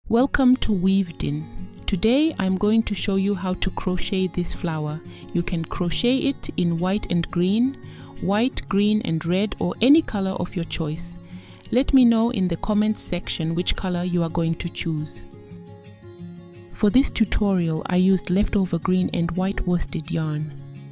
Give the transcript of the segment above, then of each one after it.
Welcome to Weaved In. Today I'm going to show you how to crochet this flower. You can crochet it in white and green, white, green and red, or any color of your choice. Let me know in the comments section which color you are going to choose. For this tutorial I used leftover green and white worsted yarn,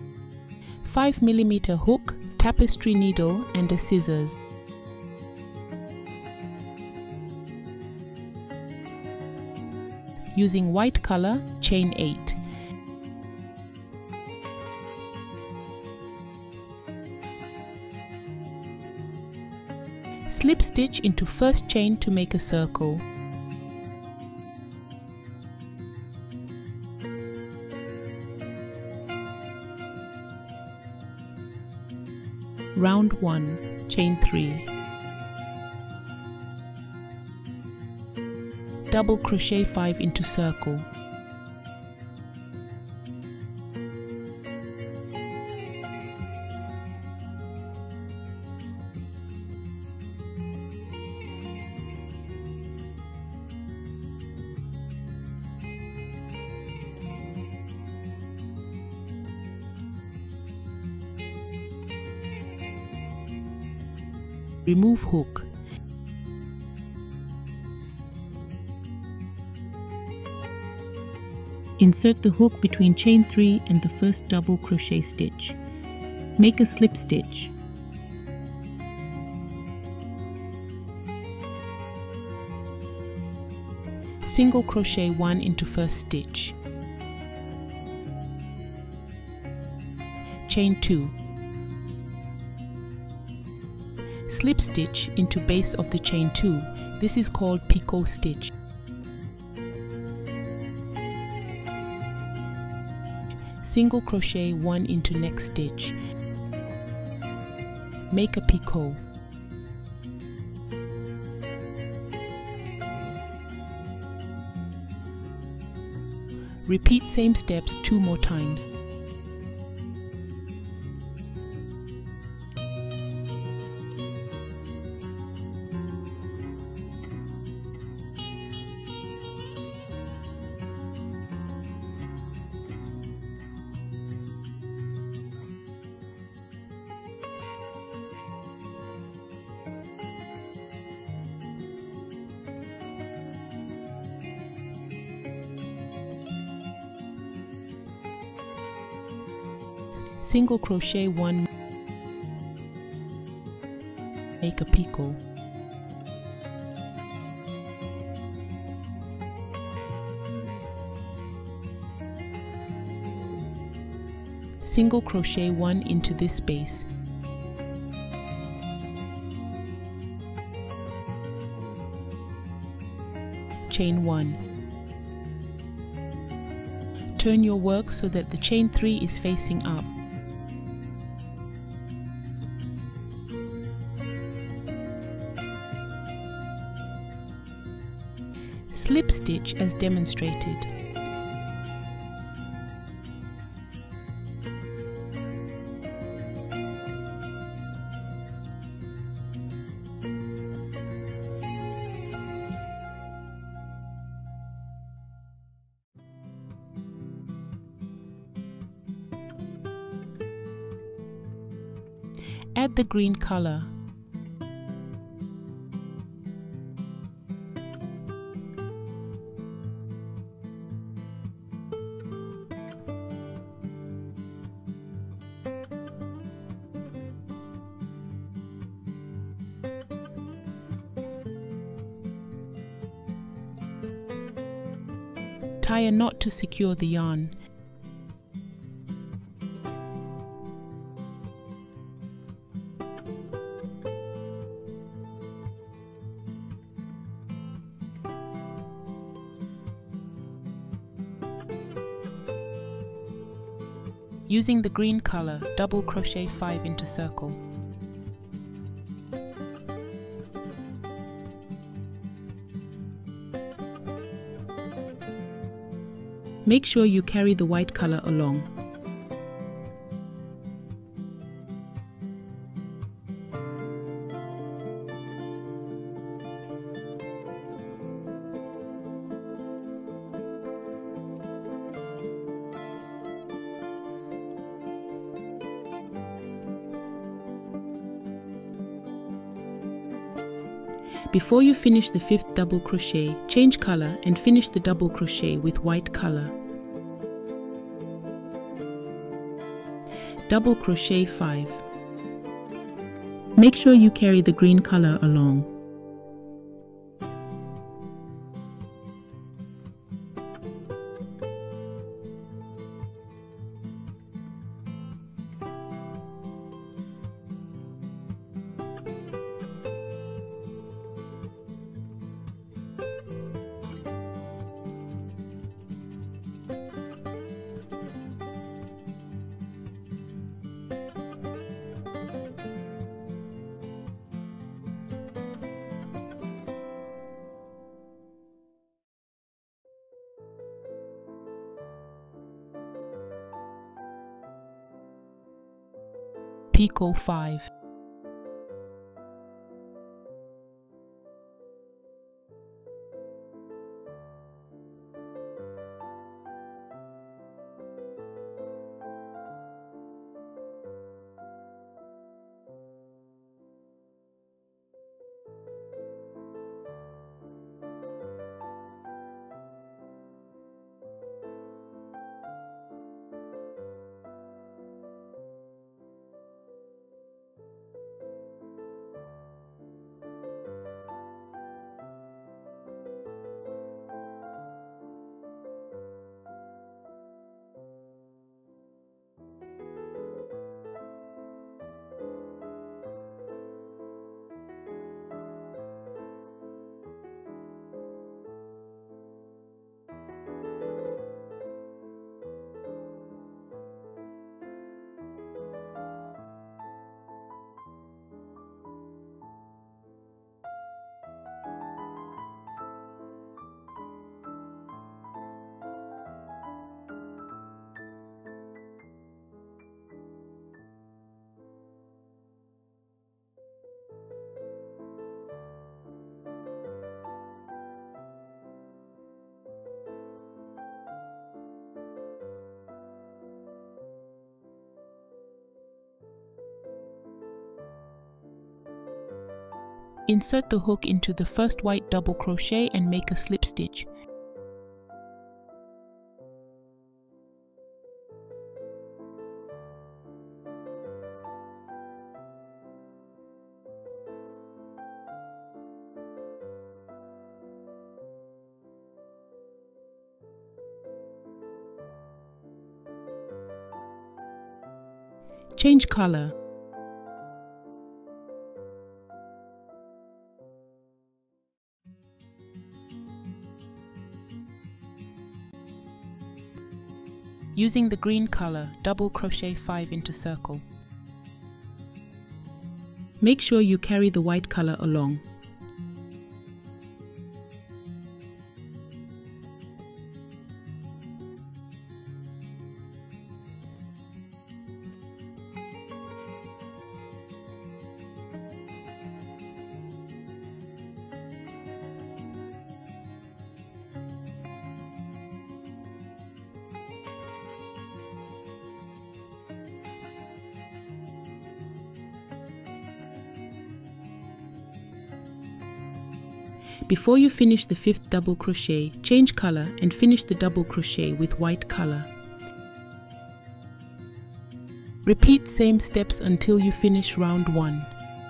5mm hook, tapestry needle and a scissors. Using white color, chain 8. Slip stitch into first chain to make a circle. Round 1, chain 3. Double crochet 5 into circle. Remove hook. Insert the hook between chain 3 and the first double crochet stitch. Make a slip stitch. Single crochet 1 into first stitch. Chain 2. Slip stitch into base of the chain 2. This is called picot stitch. Single crochet 1 into next stitch. Make a picot. Repeat same steps 2 more times. Single crochet 1, make a picot. Single crochet 1 into this space. Chain 1. Turn your work so that the chain 3 is facing up. Slip stitch as demonstrated. Add the green color. Tie a knot to secure the yarn. Using the green color, double crochet 5 into circle. Make sure you carry the white color along. Before you finish the 5th double crochet, change color and finish the double crochet with white color. Double crochet 5. Make sure you carry the green color along. Picot 5. Insert the hook into the first white double crochet and make a slip stitch. Change color. Using the green color, double crochet 5 into circle. Make sure you carry the white color along. Before you finish the 5th double crochet, change color and finish the double crochet with white color. Repeat same steps until you finish round 1.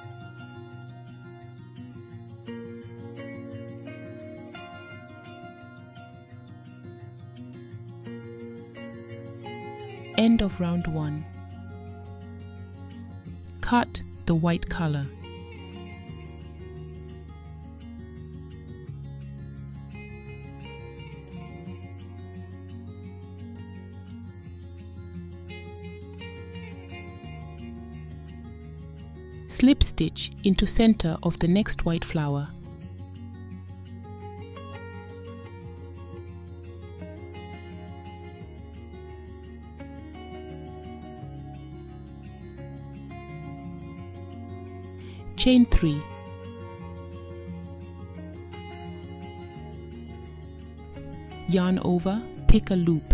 End of round 1. Cut the white color. Slip stitch into center of the next white flower. Chain 3. Yarn over, pick a loop.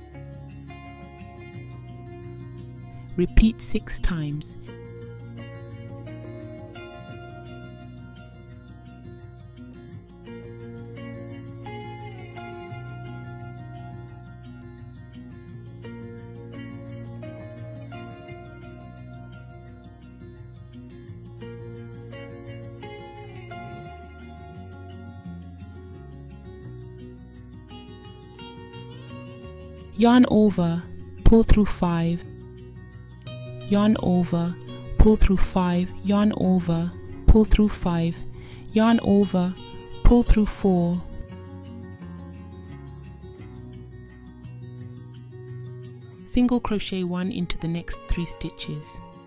Repeat 6 times. yarn over, pull through 5, yarn over, pull through 5, yarn over, pull through 5, yarn over, pull through 4, single crochet 1 into the next 3 stitches.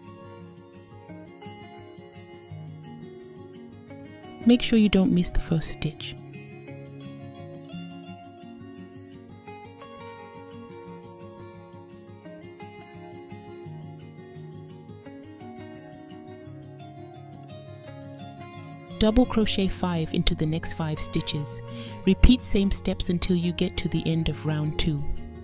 Make sure you don't miss the first stitch. Double crochet 5 into the next 5 stitches. Repeat same steps until you get to the end of round 2.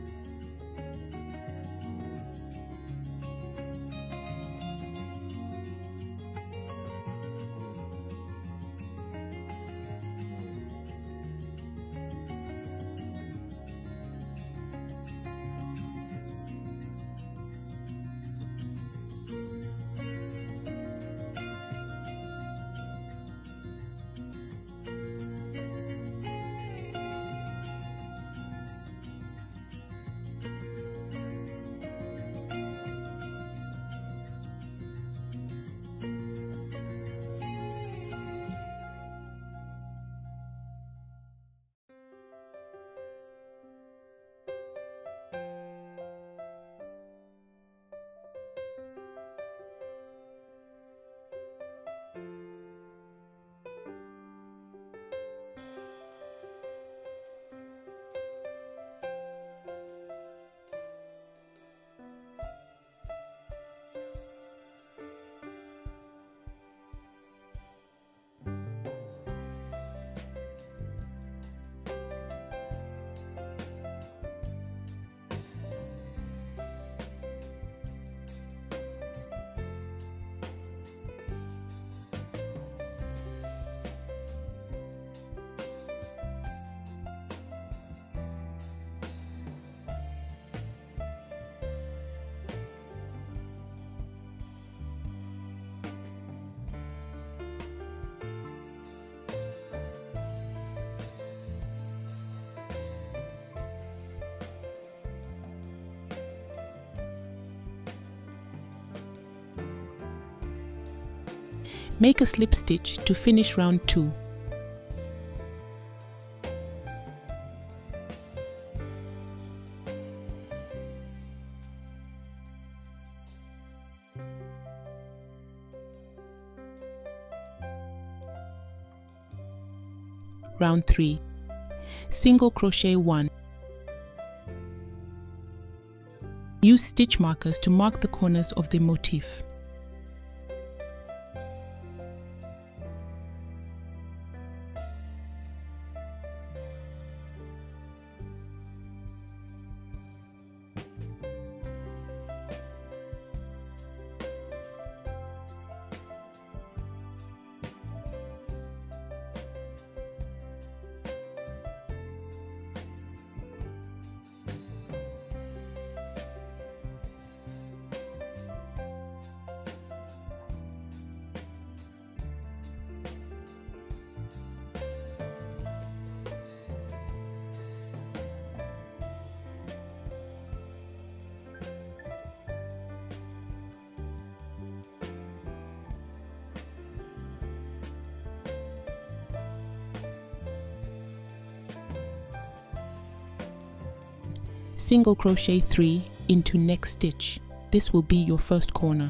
Make a slip stitch to finish round 2. Round 3. Single crochet 1. Use stitch markers to mark the corners of the motif. Single crochet 3 into next stitch. This will be your first corner.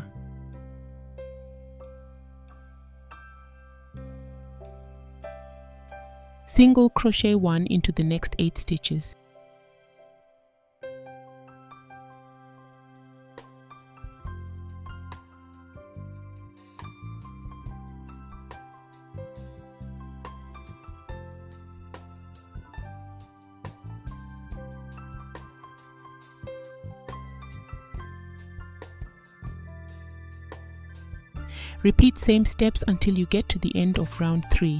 Single crochet 1 into the next 8 stitches. Repeat same steps until you get to the end of round 3.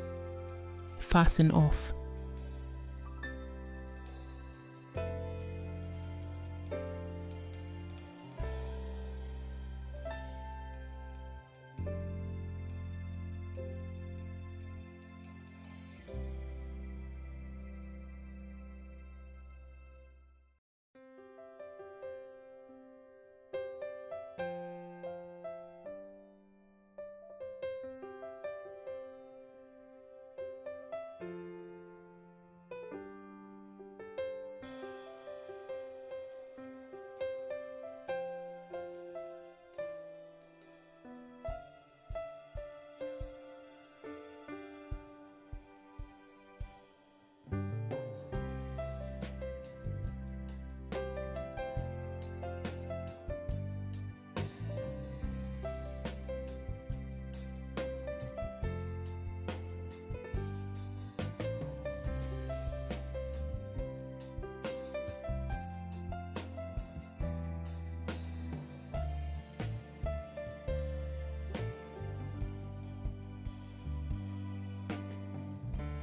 Fasten off.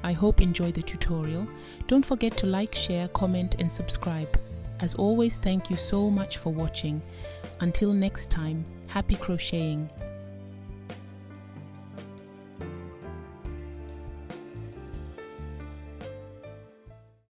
I hope you enjoy the tutorial. Don't forget to like, share, comment and subscribe. As always, thank you so much for watching. Until next time, happy crocheting!